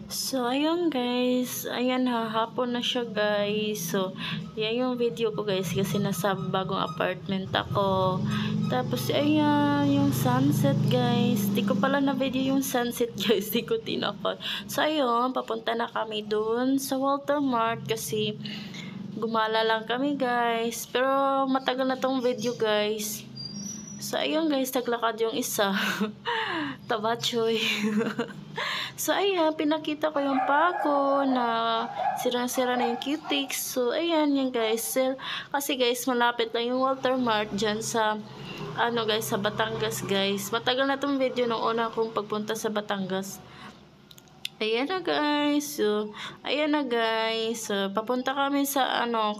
So, ayun guys. Ayan ha, hapon na siya guys. So, yan yung video ko guys kasi nasa bagong apartment ako. Tapos, ayan, yung sunset guys. Di ko pala na video yung sunset guys. Di ko tinapad. So, ayun, papunta na kami dun sa Walter Mart kasi gumala lang kami guys. Pero, matagal na tong video guys. So, ayun guys, naglakad yung isa. Tabachoy. So, ayan, pinakita ko yung pako na sirang-sira na yung cutics. So, ayan yan guys. Kasi guys, malapit lang yung Walter Mart dyan sa, guys, sa Batangas guys. Matagal na tong video nung una kong pagpunta sa Batangas. Ayan na guys. So, ayan na guys. So, papunta kami sa,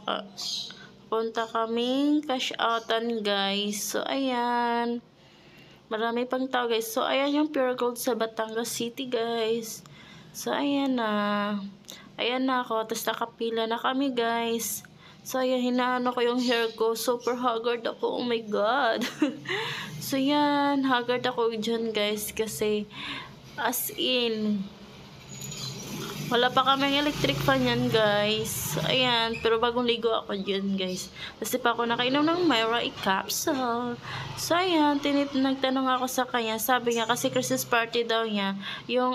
punta kaming cash outan guys. So, ayan. Marami pang tao guys. So, ayan yung Pure Gold sa Batangas City guys. So, ayan na. Ayan na ako. Tapos nakapila na kami guys. So, ayan. Hinaano ko yung hair ko. Super haggard ako. Oh my God. So, yan. Haggard ako dyan guys. Kasi, as in, wala pa kaming electric fan yan, guys. Ayan. Pero bagong ligo ako dyan, guys. Kasi pa ako nakainom ng Myra capsule. So, ayan. Nagtanong ako sa kanya. Sabi niya, kasi Christmas party daw niya. Yung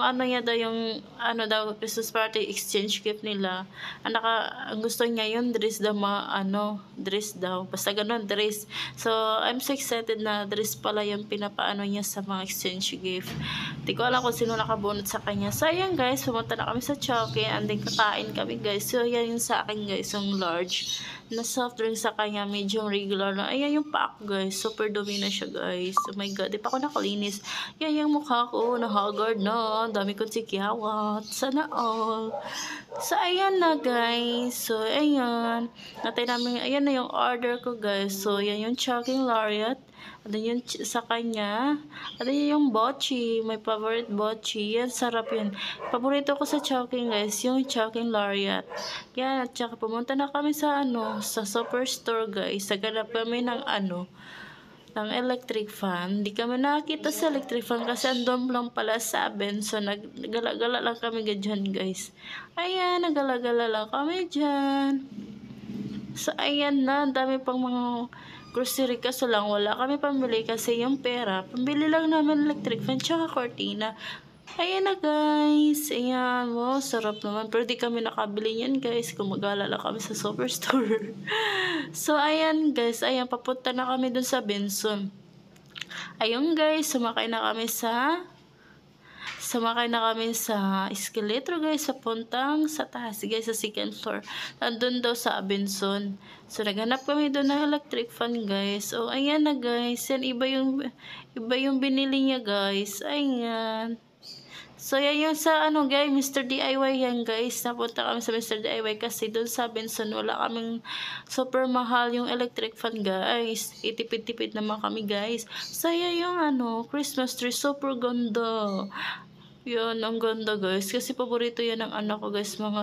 Christmas party exchange gift nila. Ang gusto niya yung dress daw, dress daw. Basta ganun, dress. So, I'm so excited na dress pala yung pinapaano niya sa mga exchange gift. Di ko alam kung sino nakabunot sa kanya. So, ayan, guys. Pumunta na kami sa Chowking and then kakain kami guys. So, yan yung sa akin guys, yung large na soft drink sa kanya, medium regular na. Ayan yung pack guys, super dumi na siya guys. Oh my God, di pa ako nakalinis. Yan yung mukha ko, na haggard na. Dami kong sikyawat. Sana all. So, ayan na guys. So, ayan. Natay namin, ayan na yung order ko guys. So, yan yung Chowking Lariat. Ano yun sa kanya? Ano yun yung bochi? My favorite bochi. Yan, sarap yun. Paborito ko sa Chowking guys, yung Chowking Lariat. Yan, at saka pumunta na kami sa sa superstore guys. Naganap kami ng ng electric fan. Hindi kami nakakita sa electric fan kasi andun lang pala sa Benson. Nagala-gala lang kami dyan guys. Ayan, nagala-gala lang kami dyan. So, ayan na. Ang dami pang mga grocery kaso lang wala kami pambili kasi yung pera. Pambili lang namin electric fan tsaka cortina. Ayan na guys. Ayan. Wow, sarap naman. Pero di kami nakabili yan guys. Kumagala lang kami sa superstore. So, ayan guys. Ayan, papunta na kami dun sa Benson. Ayun guys, sumakay na kami sa escalator guys, sa puntang sa taas guys, sa second floor. Nandun daw sa Abenson. So, naghanap kami doon ng electric fan guys. Oh, ayan na guys. Yan, iba yung binili niya guys. Ayan. So, yan yung sa guys, Mr. DIY yan guys. Napunta kami sa Mr. DIY kasi doon sa Benson wala kaming super mahal yung electric fan guys. Itipid-tipid naman kami guys. So, yan yung Christmas tree. Super ganda. Yun, ang ganda guys. Kasi paborito yan ng anak ko guys. Mga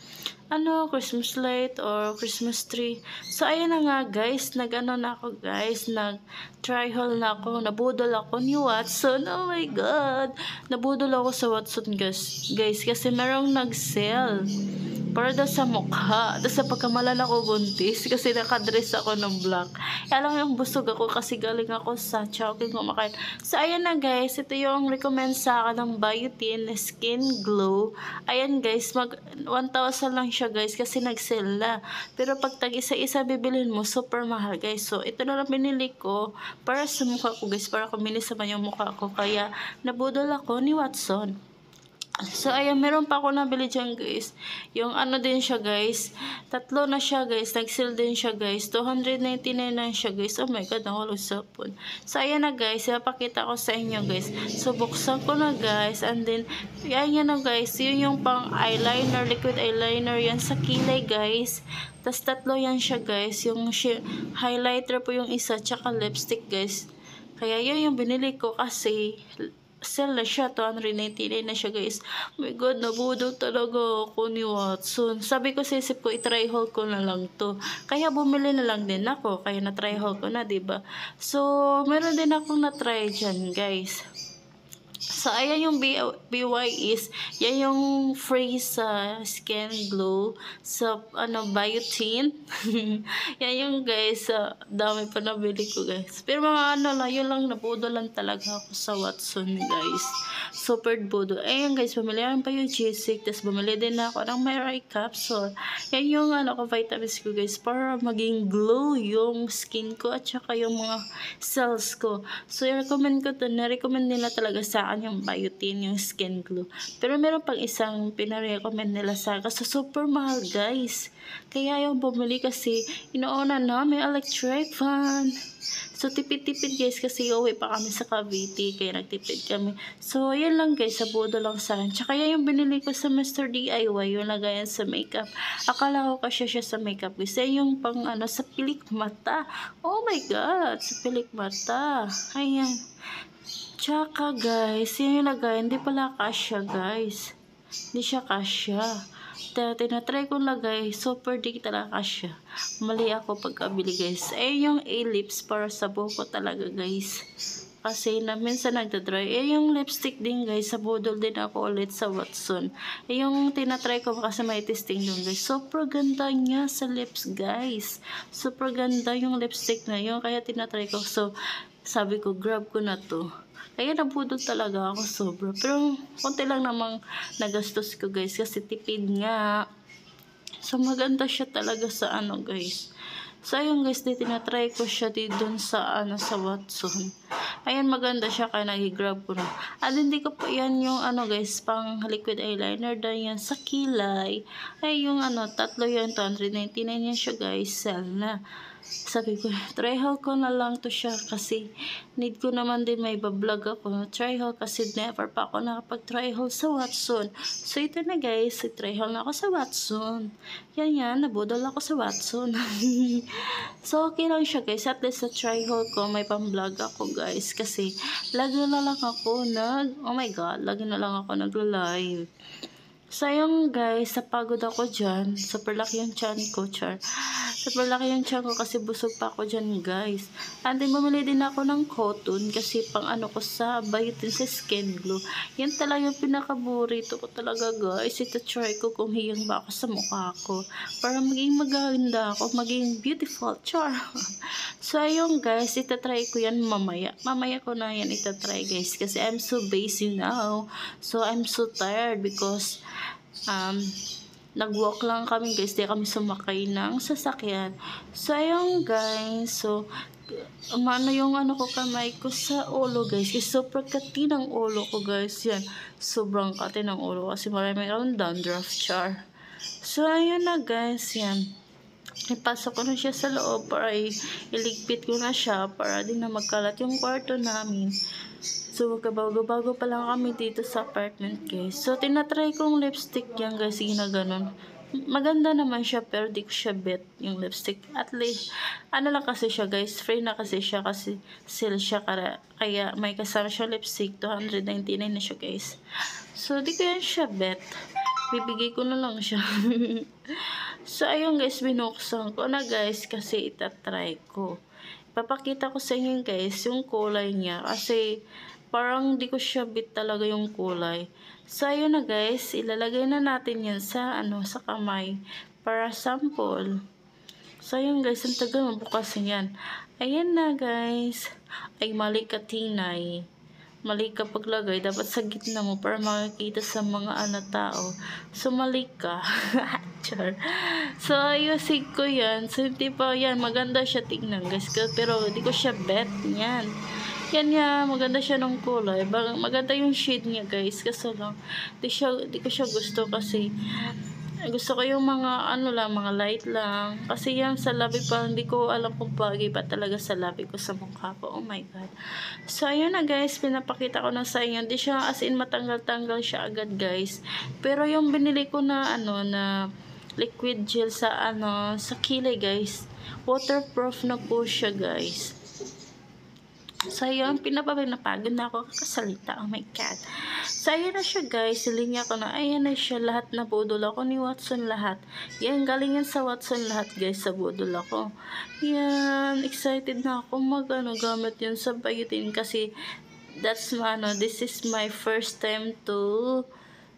Christmas light or Christmas tree. So, ayan na nga guys. Na ako guys. Nag-try haul na ako. Nabudol ako ni Watson. Oh my God. Nabudol ako sa Watson guys. Kasi merong nag-sell. Para daw sa mukha. Daw sa pagkamalan ako buntis. Kasi nakadress ako ng black. Alam yung busog ako kasi galing ako sa Chowking kumakain. So, ayan na guys. Ito yung recommend sa akin ng Biotin Skin Glow. Ayan guys. 1,000 lang siya guys. Kasi nag-sell na. Pero pag tag-isa-isa bibilin mo, super mahal guys. So, ito na lang binili ko para sa mukha ko guys. Para kuminis naman yung mukha ko. Kaya, nabudol ako ni Watson. So, ayan, meron pa ako nabili dyan, guys. Yung din siya, guys. Tatlo na siya, guys. Nag-sale din siya, guys. 299 na siya, guys. Oh my God, nakulog sapon. So, ayan na, guys. Ipapakita ko sa inyo, guys. So, buksan ko na, guys. And then, ayan na, guys. Yun yung pang eyeliner, liquid eyeliner. Yan sa kilay, guys. Tapos, tatlo yan siya, guys. Yung highlighter po yung isa, tsaka lipstick, guys. Kaya, yun yung binili ko kasi sell na siya, 299 na siya guys. Oh my God, nabudol talaga ako ni Watson. Sabi ko sa isip ko, i-try haul ko na lang to. Kaya bumili na lang din ako. Kaya na-try haul ko na, diba? So, meron din akong na-try dyan guys. So, ayan yung BY is, yan yung free sa Skin Glow sa, biotin. Yan yung guys, dami pa nabili ko guys. Pero mga lang, yun lang, nabudo lang talaga ako sa Watson guys. Super budo. Ayan guys, bumili pa yung G6, tapos bumili din ako ng Myrai capsule. Yan yung, vitamins ko guys, para maging glow yung skin ko at saka yung mga cells ko. So, i-recommend ko to, na-recommend nila talaga sa akin yung biotin, yung skin glow. Pero meron pang isang pinarecommend nila sa akin. So, super mahal guys. Kaya yung bumili kasi, inuuna na, may electric fan. So, tipid-tipid guys kasi uwi pa kami sa Cavite. Kaya nagtipid kami. So, yun lang guys. Sabudo lang sa akin. Tsaka yan yung binili ko sa Mr. DIY. Yung lagayan sa makeup. Akala ko kasi siya sa makeup. Kasi yung pang sa pilik mata. Oh my God. Sa pilik mata. Ayan. Tsaka guys. Yan yung lagayan. Hindi pala kasya guys. Hindi siya kasya. Tinatry ko lagay, super di talaga siya. Mali ako pagkabili guys. Yung A-lips para sa buhok talaga guys. Kasi minsan nagdadry. Yung lipstick din guys, sa budol din ako ulit sa Watson. Yung tinatry ko kasi may testing dun guys. Super ganda niya sa lips guys. Super ganda yung lipstick na yun. Kaya tinatry ko. So, sabi ko, grab ko na to. Kaya nabudol talaga ako sobra. Pero konti lang namang nagastos ko guys kasi tipid nga. So maganda siya talaga sa guys. So ayun guys, tinatry ko siya dito sa sa Watson. Ayan maganda siya kaya nag-grab ko na. At hindi ko pa yan yung guys, pang liquid eyeliner dahil yan sa kilay. Ay yung tatlo yan, 299 yan siya guys, sell na. Sabi ko, try haul ko na lang to siya kasi need ko naman din may bablog ako. Try haul kasi never pa ako nakapag-try haul sa Watson. So, ito na guys, try haul na ako sa Watson. Yan, nabudol ako sa Watson. So, okay lang siya guys. At least sa try haul ko, may pang-vlog ako guys. Kasi, lagi na lang ako oh my God, lagi na lang ako nagla-live. Sayang guys, napagod ako dyan. Super laki yung chan ko, char. Super laki yung chan ko kasi busog pa ako dyan guys. And then bumili din ako ng cotton kasi pang ko sa biotin sa skin glow. Yan talaga yung pinakaburito ko talaga guys. Ito try ko kung hiyang ba ako sa mukha ko. Para maging maganda ako, maging beautiful, char. So ayun guys, itatry ko yan mamaya. Mamaya ko na yan itatry guys kasi I'm so busy now. So I'm so tired because nag-walk lang kami guys, di kami sumakay ng sasakyan. So ayun guys, so yung ko kamay ko sa ulo guys, kasi super kati ng ulo ko guys, yan, sobrang kati ng ulo kasi marami akong dandruff, char. So ayun na guys, yan, ipasok ko na siya sa loob para iligpit ko na siya para din na magkalat yung kwarto namin. So, bago pa lang kami dito sa apartment guys. So, tinatry kong lipstick yan guys, ginaganon. Maganda naman siya pero di ko siya bet yung lipstick. At least, lang kasi siya guys, free na kasi siya kasi sale siya kaya may kasama siya lipstick, 299 na siya guys. So, di ko yan siya bet. Bibigay ko na lang siya. So, ayun guys, binuksan ko na guys kasi itatry ko. Papakita ko sa inyo guys yung kulay niya kasi parang di ko siya bit talaga yung kulay. So ayun na guys, ilalagay na natin yan sa sa kamay para sample. So ayun guys, ang tagal mabukas yan. Ayan na guys. Ay mali ka tinay. Mali ka paglagay, dapat sa gitna mo para makikita sa mga tao. So, mali ka. So, ayusin ko yan. So, hindi pa yan. Maganda siya tingnan, guys. Pero, di ko siya bet. Yan. Yan nga. Maganda siya ng kulay. Maganda yung shade niya, guys. Kasi lang, di ko siya gusto kasi gusto ko yung mga mga light lang. Kasi yan sa labi pa, hindi ko alam kung bagay pa talaga sa labi ko sa mukha ko. Oh my God. So, ayun na guys, pinapakita ko na sa inyo. Hindi siya as in matanggal-tanggal siya agad guys. Pero yung binili ko na na liquid gel sa sa kilay guys, waterproof na po siya guys. So, ayun, napagod na ako kakasalita. Oh my God. So, ayan na siya guys. Silinya ko na. Ayan na siya. Lahat na budol ako ni Watson lahat. Yan, galing yan sa Watson lahat guys. Sa budol ako. Yan, excited na ako gamit yan sa biotin kasi This is my first time to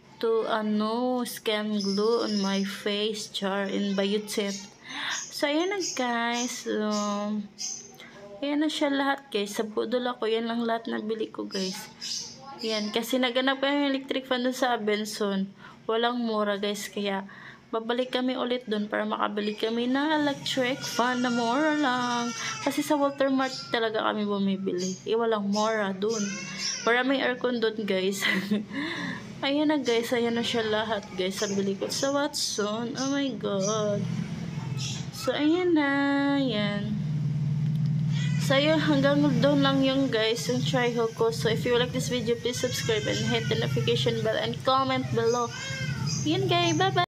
scam glue on my face, char, in Bayutsip. So, ayan na guys. Ayan na siya lahat guys. Sa budol ako, yan lang lahat na bili ko guys. Yan, kasi naganap kami yung electric fan dun sa Benson. Walang mura guys, kaya babalik kami ulit dun para makabili kami ng electric fan na mura lang. Kasi sa Walter Mart talaga kami bumibili. Walang mura dun. Maraming aircon dun guys. Ayan na guys, ayan na siya lahat guys. Sabili ko sa Watson. Oh my god. So ayan na, ayan. So yun, hanggang doon lang yung guys, yung try haul ko. So if you like this video, please subscribe and hit the notification bell and comment below. Yun guys, bye bye.